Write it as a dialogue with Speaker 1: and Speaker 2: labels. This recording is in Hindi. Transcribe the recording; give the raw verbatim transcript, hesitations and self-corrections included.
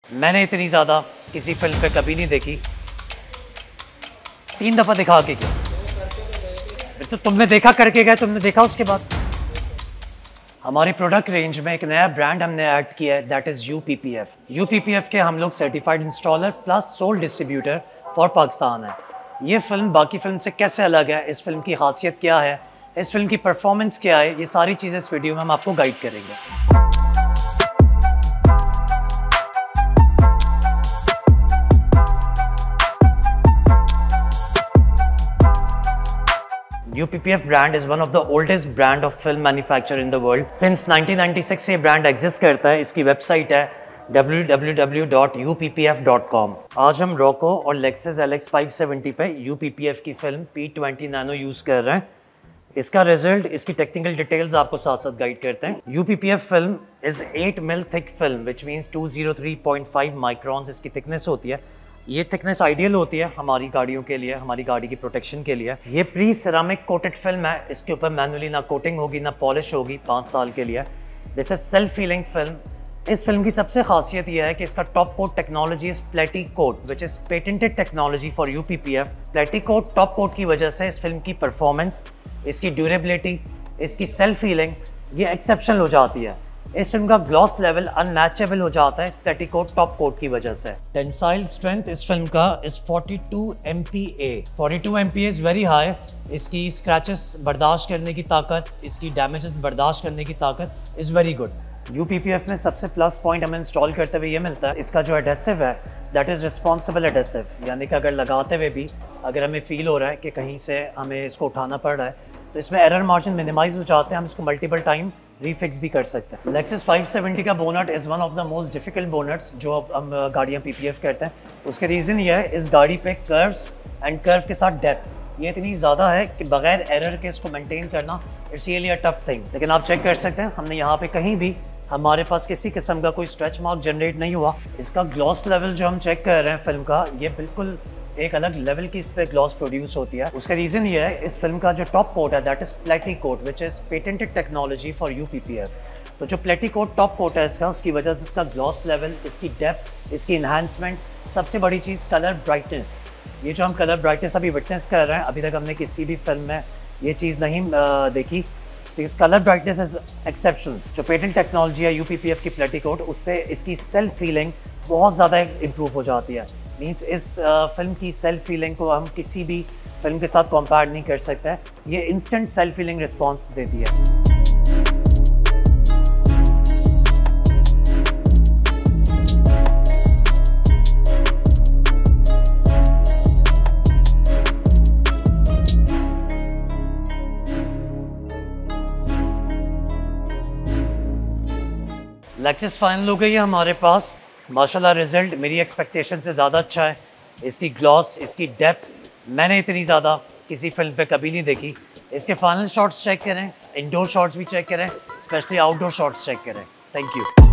Speaker 1: मैंने इतनी ज़्यादा किसी फिल्म पे कभी नहीं देखी। तीन दफ़ा दिखा के क्या? फिर तो तुमने देखा करके गए, तुमने देखा उसके बाद। हमारी प्रोडक्ट रेंज में एक नया ब्रांड हमने ऐड किया है, that is U P P F. U P P F के हम लोग certified installer plus sole distributor for Pakistan है। ये फिल्म बाकी फिल्म से कैसे अलग है, इस फिल्म की खासियत क्या है, इस फिल्म की परफॉर्मेंस क्या है, ये सारी चीज़ें इस वीडियो में हम आपको गाइड करेंगे। U P P F brand is one of the oldest brand of film manufacturer in the world. Since nineteen ninety-six से ब्रांड एग्जिस्ट करता है। इसकी वेबसाइट है W W W dot U P P F dot com. आज हम रॉको और Lexus L X five seventy पे U P P F की film P twenty nano use कर रहे हैं। इसका रिजल्ट, इसकी टेक्निकल डिटेल्स आपको साथ साथ गाइड करते हैं। U P P F film is eight mil thick film which means two zero three point five microns इसकी थिकनेस होती है। ये थिकनेस आइडियल होती है हमारी गाड़ियों के लिए, हमारी गाड़ी की प्रोटेक्शन के लिए। ये प्री सिरामिक कोटेड फिल्म है, इसके ऊपर मैनुअली ना कोटिंग होगी ना पॉलिश होगी पाँच साल के लिए। This is self healing film. इस फिल्म की सबसे खासियत यह है कि इसका top coat technology is platy coat which is patented technology for U P P F. Platy coat top coat की वजह से इस फिल्म की परफॉर्मेंस, इसकी ड्यूरेबिलिटी, इसकी सेल्फ फीलिंग ये एक्सेप्शनल हो जाती है। इस फिल्म का ग्लॉस लेवल अनमैचेबल हो जाता है इस प्लेटी कोट टॉप कोट की वजह से। टेंसाइल स्ट्रेंथ इस फिल्म का is forty two M P A. Forty two M P A is very high. इसकी स्क्रैचेस बर्दाश्त करने की ताकत, इसकी डैमेजेस बर्दाश्त करने की ताकत is very good. U P P F में सबसे प्लस पॉइंट हमें इंस्टॉल करते हुए ये मिलता है, इसका जो एडेसिव है दैट इज़ रिस्पॉन्सिबल एडेसिव। यानी कि अगर लगाते हुए भी अगर हमें फील हो रहा है कि कहीं से हमें इसको उठाना पड़ रहा है तो इसमें एरर मार्जिन मिनिमाइज हो जाते हैं, हम इसको मल्टीपल टाइम रीफिक्स भी कर सकते हैं। लेक्सस फाइव सेवेंटी का bonnet is one of the most difficult bonnets जो अब हम गाड़ियाँ पी पी एफ कहते हैं। उसके रीज़न ये है, इस गाड़ी पे कर्व्स एंड कर्व के साथ डेप्थ ये इतनी ज़्यादा है कि बगैर एरर के इसको मेंटेन करना it's really a tough thing. लेकिन आप चेक कर सकते हैं, हमने यहाँ पे कहीं भी हमारे पास किसी किस्म का कोई स्ट्रेच मार्क जनरेट नहीं हुआ। इसका ग्लॉस लेवल जो हम चेक कर रहे हैं फिल्म का, ये बिल्कुल एक अलग लेवल की इस पर ग्लॉस प्रोड्यूस होती है। उसका रीज़न ये है, इस फिल्म का जो टॉप कोट है that is platy coat which is patented technology for U P P F. तो जो प्लेटी कोट टॉप कोट है इसका, उसकी वजह से इसका ग्लॉस लेवल, इसकी डेप्थ, इसकी इन्हांसमेंट, सबसे बड़ी चीज़ कलर ब्राइटनेस। ये जो हम कलर ब्राइटनेस अभी विटनेस कर रहे हैं, अभी तक हमने किसी भी फिल्म में ये चीज़ नहीं आ, देखी। तो इस कलर ब्राइटनेस इज एक्सेप्शनल। जो पेटेंट टेक्नोलॉजी है यू पी पी एफ की प्लेटी कोट, उससे इसकी सेल्फ फीलिंग बहुत ज़्यादा इम्प्रूव हो जाती है। मीन्स इस फिल्म की सेल्फ फीलिंग को हम किसी भी फिल्म के साथ कंपेयर नहीं कर सकते। ये इंस्टेंट सेल्फ फीलिंग रिस्पॉन्स देती है। लेक्सस फाइनल हो गई है हमारे पास। माशाल्लाह रिजल्ट मेरी एक्सपेक्टेशन से ज़्यादा अच्छा है। इसकी ग्लॉस, इसकी डेप्थ मैंने इतनी ज़्यादा किसी फिल्म पे कभी नहीं देखी। इसके फाइनल शॉट्स चेक करें, इंडोर शॉट्स भी चेक करें, स्पेशली आउटडोर शॉट्स चेक करें। Thank you.